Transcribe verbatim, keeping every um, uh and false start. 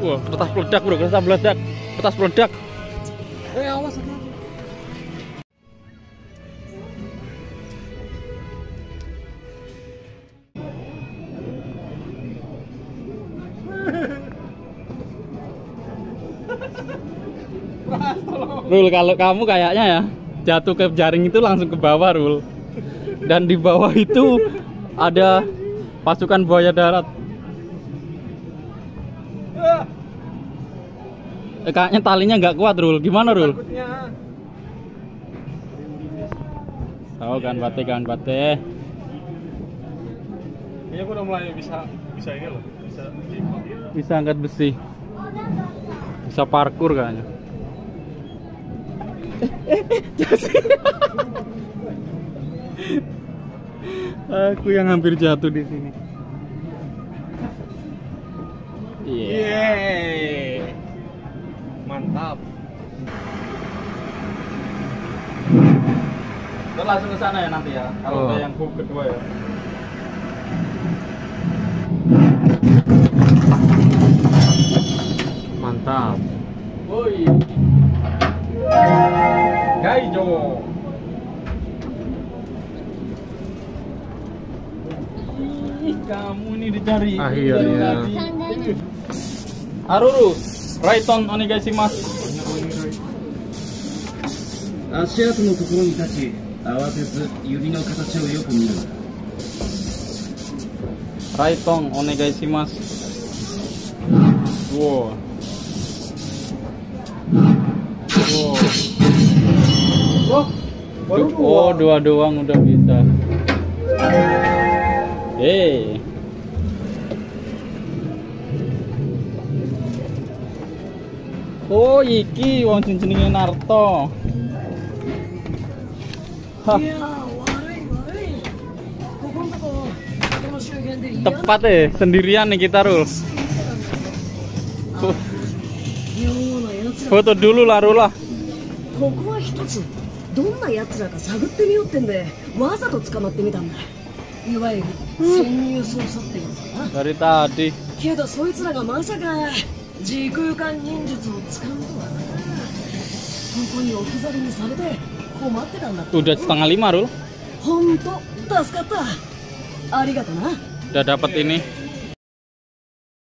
Wah, kertas peledak bro, kertas peledak, kertas peledak. Eh awas. Rul, kalau kamu kayaknya ya jatuh ke jaring itu langsung ke bawah, Rul. Dan di bawah itu ada pasukan buaya darat. Eh, kayaknya talinya nggak kuat, Rul. Gimana, Rul? Tahu kan bate kan bate. Kayaknya aku udah mulai bisa bisa ini loh, bisa Bisa angkat besi. Bisa parkur kayaknya. Aku yang hampir jatuh di sini. Iya. Yeah. Mantap. Kita langsung ke sana ya nanti ya. Kalau Oh. ada yang hook kedua ya. Mantap. Woi. Gaijo. Ih, kamu ini dicari. Akhirnya. Aruru, Raiton onegaishimasu. 足跡のところに立ち、慌てず指の形をよく見る。 Raiton onegaishimasu. Wow. Wow. Oh, baru dua. Oh, dua doang udah bisa. Hey. Oh, iki wong jenenge Naruto. Hah. Tepat eh, sendirian nih kita, Rul. Foto dulu lah, Rul lah. ここは一つどんな奴らか探ってみようってんでわざと捕まってみたんだ。いわゆる潜入捜査ってやつだな。 Dari tadi. けどそいつらがまさか時空間忍術を使うとはな。ここに置き去りにされて困ってたんだって。 Udah setengah lima, Rul. ほんと助かった。ありがとな。 Udah dapat ini